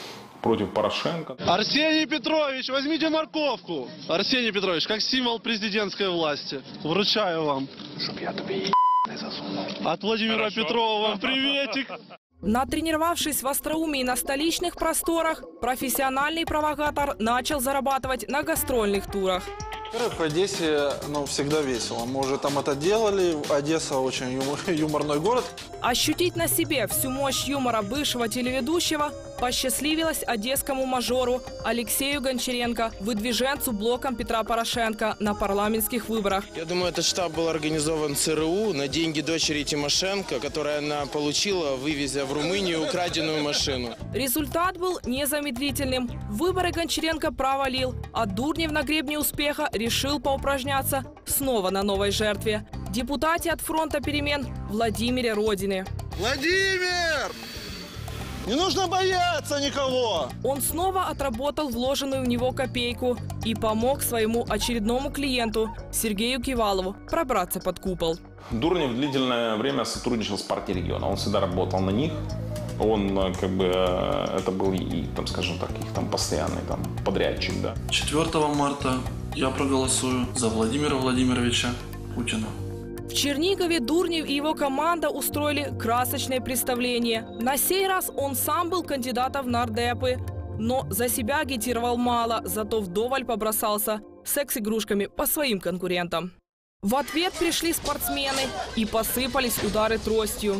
против Порошенко. Арсений Петрович, возьмите морковку. Арсений Петрович, как символ президентской власти. Вручаю вам. Чтоб я тебе ебаный засунул. От Владимира Хорошо. Петрова вам приветик. Натренировавшись в остроумии на столичных просторах, профессиональный провокатор начал зарабатывать на гастрольных турах. Во-первых, в Одессе ну, всегда весело. Мы уже там это делали. Одесса очень юмор, юморной город. Ощутить на себе всю мощь юмора бывшего телеведущего посчастливилось одесскому мажору Алексею Гончаренко, выдвиженцу блоком Петра Порошенко на парламентских выборах. Я думаю, этот штаб был организован ЦРУ на деньги дочери Тимошенко, которые она получила, вывезя в Румынию украденную машину. Результат был незамедлительным. Выборы Гончаренко провалил, а Дурнев на гребне успеха решил поупражняться снова на новой жертве – депутате от фронта перемен Владимире Родине. Владимир! Не нужно бояться никого! Он снова отработал вложенную в него копейку и помог своему очередному клиенту Сергею Кивалову пробраться под купол. Дурнев длительное время сотрудничал с партией региона. Он всегда работал на них. Он, как бы, это был и, там, скажем так, их там постоянный там, подрядчик, да. четвёртого марта я проголосую за Владимира Владимировича Путина. В Чернигове Дурнев и его команда устроили красочное представление. На сей раз он сам был кандидатом в нардепы, но за себя агитировал мало, зато вдоволь побросался секс-игрушками по своим конкурентам. В ответ пришли спортсмены и посыпались удары тростью.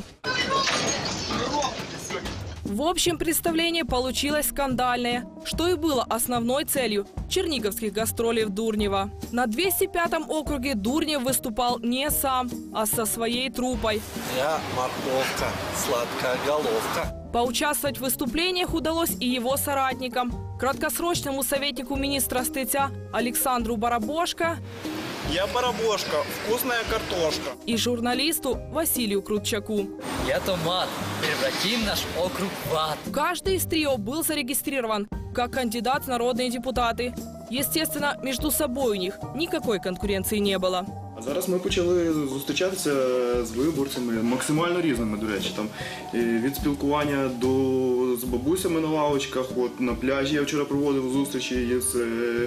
В общем, представление получилось скандальное, что и было основной целью черниговских гастролей Дурнева. На двести пятом округе Дурнев выступал не сам, а со своей труппой. Я морковка, сладкая головка. Поучаствовать в выступлениях удалось и его соратникам. Краткосрочному советнику министра статья Александру Барабошко. Я Барабошка, вкусная картошка. И журналисту Василию Крутчаку. Я томат. Превратим наш округ в ад. Каждый из трио был зарегистрирован как кандидат в народные депутаты. Естественно, между собой у них никакой конкуренции не было. А зараз ми почали зустрічатися з виборцями максимально різними, до речі. Там, від спілкування до, з бабусями на лавочках, от, на пляжі я вчора проводив зустрічі з,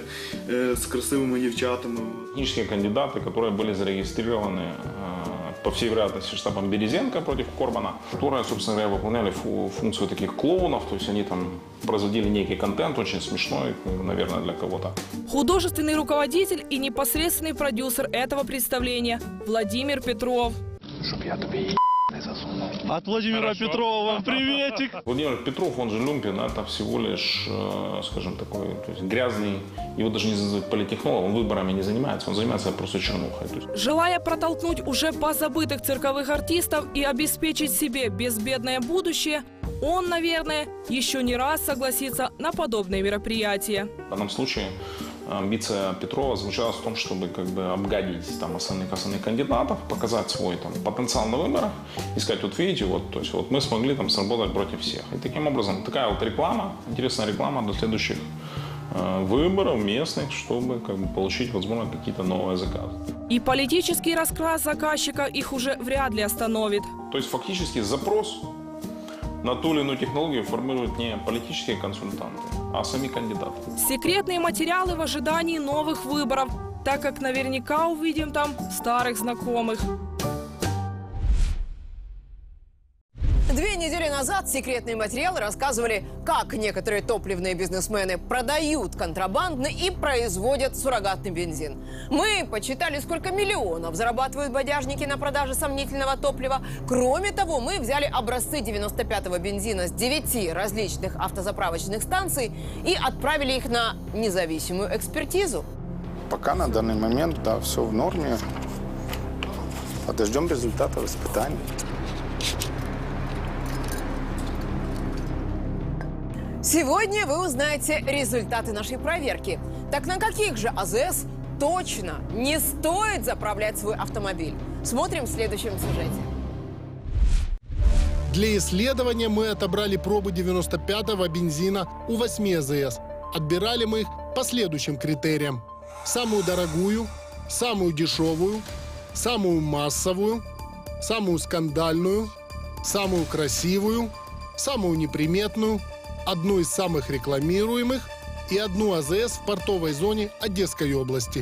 з красивими дівчатами. Технические кандидаты, которые были зарегистрированы, по всей вероятности, штабом Березенко против Корбана, которые, собственно говоря, выполняли функцию таких клоунов, то есть они там производили некий контент, очень смешной, наверное, для кого-то. Художественный руководитель и непосредственный продюсер этого представления Владимир Петров. Чтоб я тебе ебаный засунул. От Владимира Хорошо. Петрова вам приветик. Владимир Петров, он же Люмпин, это всего лишь, скажем, такой то есть грязный, его даже не называют политтехнологом, он выборами не занимается, он занимается просто чернухой. Желая протолкнуть уже позабытых цирковых артистов и обеспечить себе безбедное будущее, он, наверное, еще не раз согласится на подобные мероприятия. В данном случае амбиция Петрова заключалась в том, чтобы как бы обгадить там основных основных кандидатов, показать свой там потенциал на выборах и сказать, вот видите, вот, то есть, вот мы смогли там сработать против всех. И таким образом такая вот реклама, интересная реклама до следующих э, выборов местных, чтобы как бы получить, возможно, какие-то новые заказы. И политический раскрас заказчика их уже вряд ли остановит. То есть фактически запрос на ту или иную технологию формируют не политические консультанты, а сами кандидаты. Секретные материалы в ожидании новых выборов, так как наверняка увидим там старых знакомых. Две недели назад секретные материалы рассказывали, как некоторые топливные бизнесмены продают контрабандный и производят суррогатный бензин. Мы почитали, сколько миллионов зарабатывают бодяжники на продаже сомнительного топлива. Кроме того, мы взяли образцы девяносто пятого бензина с девяти различных автозаправочных станций и отправили их на независимую экспертизу. Пока на данный момент, да, все в норме. Подождем результатов испытаний. Сегодня вы узнаете результаты нашей проверки. Так на каких же АЗС точно не стоит заправлять свой автомобиль? Смотрим в следующем сюжете. Для исследования мы отобрали пробы девяносто пятого бензина у восьми АЗС. Отбирали мы их по следующим критериям. Самую дорогую, самую дешевую, самую массовую, самую скандальную, самую красивую, самую неприметную, одну из самых рекламируемых, и одну АЗС в портовой зоне Одесской области.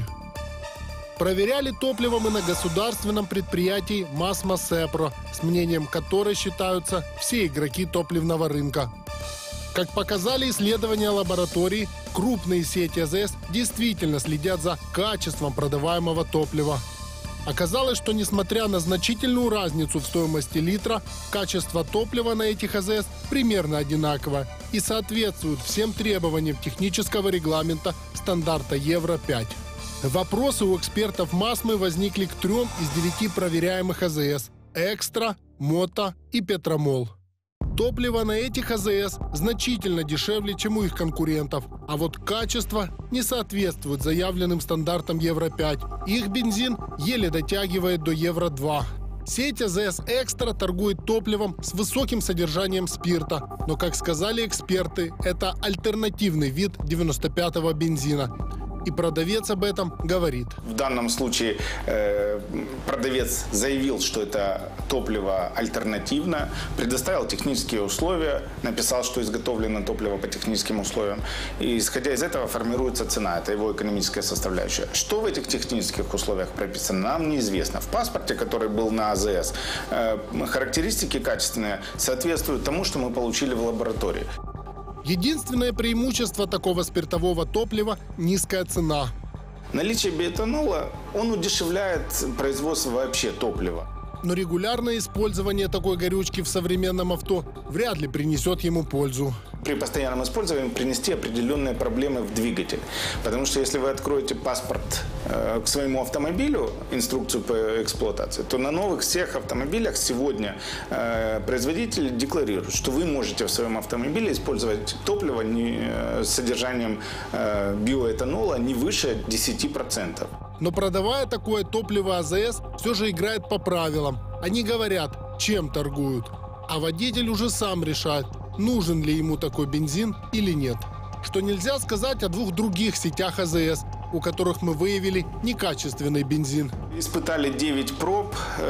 Проверяли топливо мы на государственном предприятии «Масмасепро», с мнением которой считаются все игроки топливного рынка. Как показали исследования лаборатории, крупные сети АЗС действительно следят за качеством продаваемого топлива. Оказалось, что несмотря на значительную разницу в стоимости литра, качество топлива на этих АЗС примерно одинаково и соответствует всем требованиям технического регламента стандарта Евро пять. Вопросы у экспертов МАСМы возникли к трем из девяти проверяемых АЗС – «Экстра», «Мото» и «Петромол». Топливо на этих АЗС значительно дешевле, чем у их конкурентов, а вот качество не соответствует заявленным стандартам Евро пять. Их бензин еле дотягивает до Евро два. Сеть АЗС «Экстра» торгует топливом с высоким содержанием спирта, но, как сказали эксперты, это альтернативный вид девяносто пятого бензина. И продавец об этом говорит. В данном случае э, продавец заявил, что это топливо альтернативное, предоставил технические условия, написал, что изготовлено топливо по техническим условиям. И исходя из этого формируется цена, это его экономическая составляющая. Что в этих технических условиях прописано, нам неизвестно. В паспорте, который был на АЗС, э, характеристики качественные соответствуют тому, что мы получили в лаборатории. Единственное преимущество такого спиртового топлива – низкая цена. Наличие биэтанола, он удешевляет производство вообще топлива. Но регулярное использование такой горючки в современном авто вряд ли принесет ему пользу. При постоянном использовании принести определенные проблемы в двигатель. Потому что если вы откроете паспорт э, к своему автомобилю, инструкцию по эксплуатации, то на новых всех автомобилях сегодня э, производители декларируют, что вы можете в своем автомобиле использовать топливо не, э, с содержанием э, биоэтанола не выше десяти процентов. Но продавая такое топливо АЗС, все же играет по правилам. Они говорят, чем торгуют. А водитель уже сам решает, нужен ли ему такой бензин или нет. Что нельзя сказать о двух других сетях АЗС, у которых мы выявили некачественный бензин. Испытали девять проб,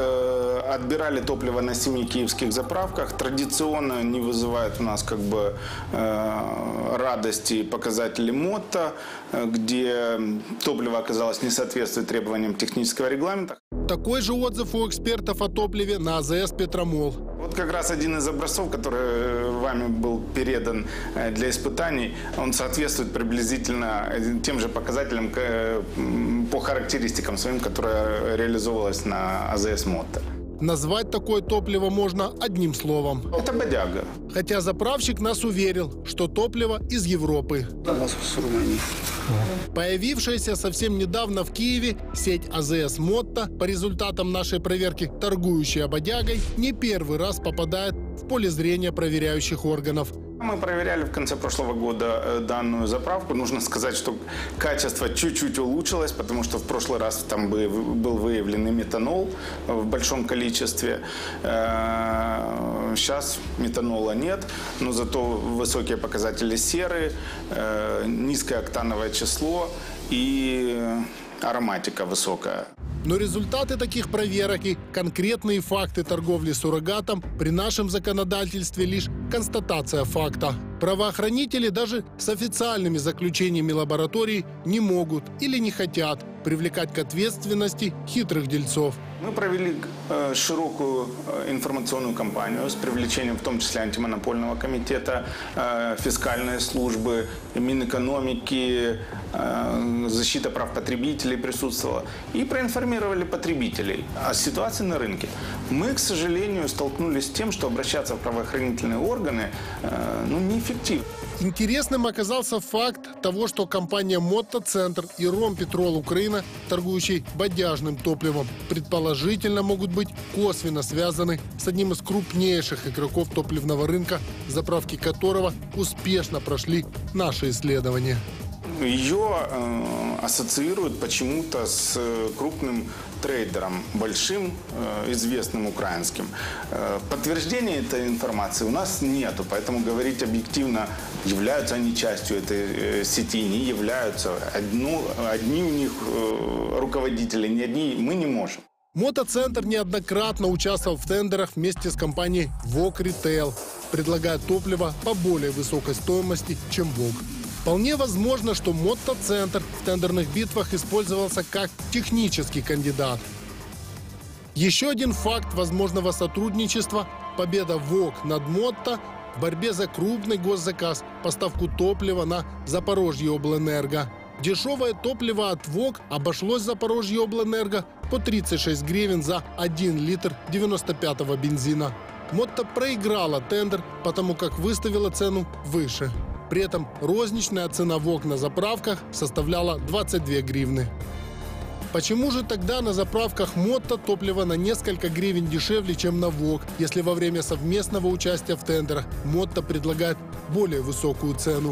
э, отбирали топливо на семи киевских заправках. Традиционно не вызывает у нас как бы э, радости показатели МОТО, где топливо оказалось не соответствует требованиям технического регламента. Такой же отзыв у экспертов о топливе на АЗС «Петромол». Вот как раз один из образцов, который вами был передан для испытаний, он соответствует приблизительно тем же показателям по характеристикам своим, которые реализовывалось на АЗС «Мото». Назвать такое топливо можно одним словом. Это бодяга. Хотя заправщик нас уверил, что топливо из Европы. Появившаяся совсем недавно в Киеве сеть АЗС «Мото», по результатам нашей проверки торгующая бодягой, не первый раз попадает в поле зрения проверяющих органов. Мы проверяли в конце прошлого года данную заправку. Нужно сказать, что качество чуть-чуть улучшилось, потому что в прошлый раз там был выявлен и метанол в большом количестве. Сейчас метанола нет, но зато высокие показатели серы, низкое октановое число и ароматика высокая. Но результаты таких проверок и конкретные факты торговли суррогатом при нашем законодательстве лишь констатация факта. Правоохранители даже с официальными заключениями лабораторий не могут или не хотят привлекать к ответственности хитрых дельцов. Мы провели э, широкую э, информационную кампанию с привлечением в том числе антимонопольного комитета, э, фискальной службы, Минэкономики, э, защита прав потребителей присутствовала. И проинформировали потребителей о ситуации на рынке. Мы, к сожалению, столкнулись с тем, что обращаться в правоохранительные органы э, ну, неэффективно. Интересным оказался факт того, что компания «Мотоцентр» и «Ромпетрол Украина», торгующие бодяжным топливом, предположительно могут быть косвенно связаны с одним из крупнейших игроков топливного рынка, заправки которого успешно прошли наши исследования. Ее э, ассоциируют почему-то с крупным трейдером, большим, э, известным украинским. Э, подтверждения этой информации у нас нету, поэтому говорить объективно, являются они частью этой э, сети, не являются. Одну, одни у них э, руководители, не одни, мы не можем. «Мотоцентр» неоднократно участвовал в тендерах вместе с компанией «Вок Ритейл». предлагая топливо по более высокой стоимости, чем ВОГ. Вполне возможно, что Мотто-центр в тендерных битвах использовался как технический кандидат. Еще один факт возможного сотрудничества – победа ВОГ над Мотто в борьбе за крупный госзаказ – поставку топлива на Запорожьеоблэнерго. Дешевое топливо от ВОГ обошлось Запорожьеоблэнерго по тридцать шесть гривен за один литр девяносто пятого бензина. Мотто проиграла тендер, потому как выставила цену выше. При этом розничная цена ВОГ на заправках составляла двадцать две гривны. Почему же тогда на заправках Мотто топливо на несколько гривен дешевле, чем на ВОГ, если во время совместного участия в тендерах Мотто предлагает более высокую цену?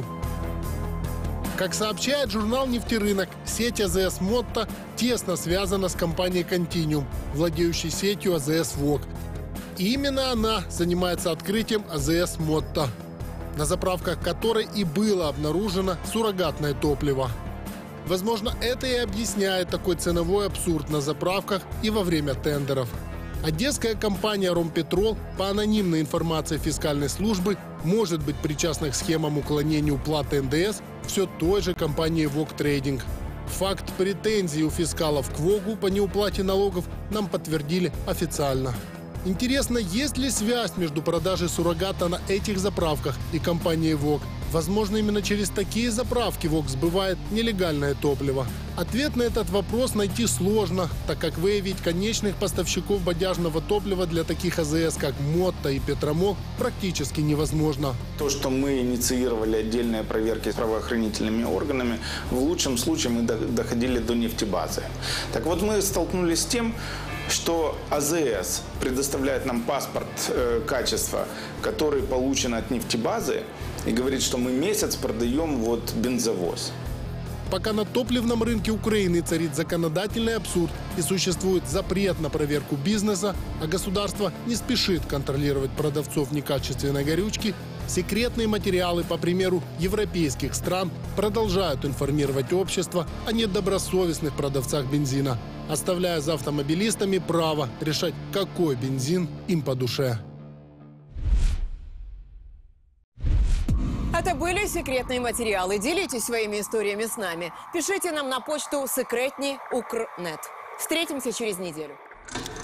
Как сообщает журнал «Нефтерынок», сеть АЗС «Мотто» тесно связана с компанией «Континиум», владеющей сетью АЗС ВОГ. И именно она занимается открытием АЗС «Мотто», на заправках которой и было обнаружено суррогатное топливо. Возможно, это и объясняет такой ценовой абсурд на заправках и во время тендеров. Одесская компания «Ромпетрол» по анонимной информации фискальной службы может быть причастна к схемам уклонения уплаты эн дэ эс все той же компании ВОГ Трейдинг. Факт претензий у фискалов к ВОГу по неуплате налогов нам подтвердили официально. Интересно, есть ли связь между продажей суррогата на этих заправках и компанией ВОГ? Возможно, именно через такие заправки ВОГ сбывает нелегальное топливо. Ответ на этот вопрос найти сложно, так как выявить конечных поставщиков бодяжного топлива для таких АЗС, как Мотто и Петромок, практически невозможно. То, что мы инициировали отдельные проверки с правоохранительными органами, в лучшем случае мы доходили до нефтебазы. Так вот, мы столкнулись с тем, что АЗС предоставляет нам паспорт э, качества, который получен от нефтебазы, и говорит, что мы месяц продаем вот бензовоз. Пока на топливном рынке Украины царит законодательный абсурд и существует запрет на проверку бизнеса, а государство не спешит контролировать продавцов некачественной горючки, секретные материалы, по примеру европейских стран, продолжают информировать общество о недобросовестных продавцах бензина, оставляя за автомобилистами право решать, какой бензин им по душе. Это были секретные материалы. Делитесь своими историями с нами. Пишите нам на почту секретни укр точка нет. Встретимся через неделю.